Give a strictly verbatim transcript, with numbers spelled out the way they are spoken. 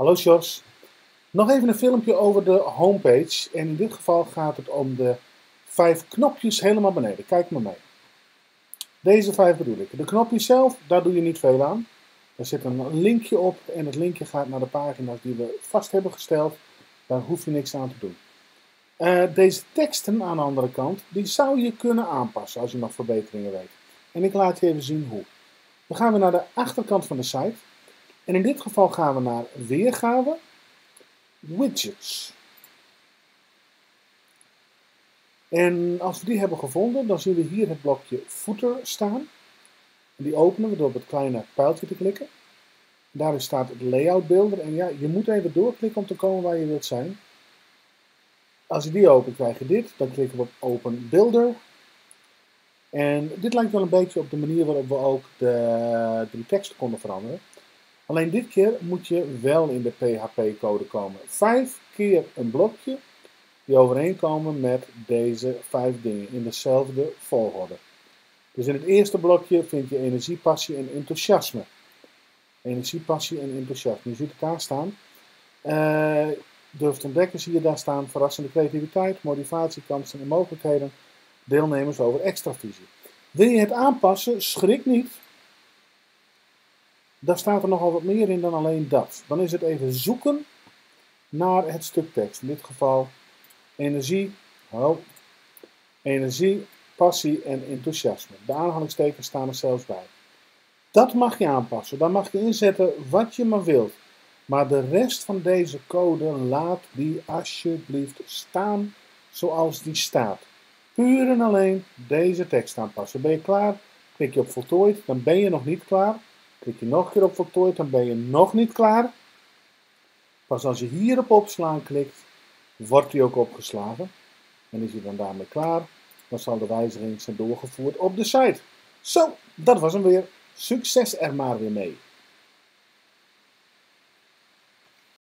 Hallo Jos. Nog even een filmpje over de homepage. En in dit geval gaat het om de vijf knopjes helemaal beneden. Kijk maar mee. Deze vijf bedoel ik. De knopjes zelf, daar doe je niet veel aan. Er zit een linkje op en het linkje gaat naar de pagina's die we vast hebben gesteld. Daar hoef je niks aan te doen. Uh, deze teksten aan de andere kant, die zou je kunnen aanpassen als je nog verbeteringen weet. En ik laat je even zien hoe. Dan gaan we naar de achterkant van de site. En in dit geval gaan we naar weergave, widgets. En als we die hebben gevonden, dan zien we hier het blokje footer staan. En die openen we door op het kleine pijltje te klikken. Daarin staat het layout builder. En ja, je moet even doorklikken om te komen waar je wilt zijn. Als je die opent, krijg je dit. Dan klikken we op Open Builder. En dit lijkt wel een beetje op de manier waarop we ook de, de tekst konden veranderen. Alleen dit keer moet je wel in de P H P-code komen. Vijf keer een blokje die overeenkomen met deze vijf dingen in dezelfde volgorde. Dus in het eerste blokje vind je energie, passie en enthousiasme. Energie, passie en enthousiasme. Je ziet elkaar staan. Uh, durf te ontdekken zie je daar staan. Verrassende creativiteit, motivatie, kansen en mogelijkheden. Deelnemers over extravisie. Wil je het aanpassen? Schrik niet. Daar staat er nogal wat meer in dan alleen dat. Dan is het even zoeken naar het stuk tekst. In dit geval energie, oh, energie, passie en enthousiasme. De aanhalingstekens staan er zelfs bij. Dat mag je aanpassen. Daar mag je inzetten wat je maar wilt. Maar de rest van deze code laat die alsjeblieft staan zoals die staat. Puur en alleen deze tekst aanpassen. Ben je klaar? Klik je op voltooid, dan ben je nog niet klaar. Klik je nog een keer op voltooid, dan ben je nog niet klaar. Pas als je hier op opslaan klikt, wordt die ook opgeslagen. En is hij dan daarmee klaar, dan zal de wijziging zijn doorgevoerd op de site. Zo, dat was hem weer. Succes er maar weer mee.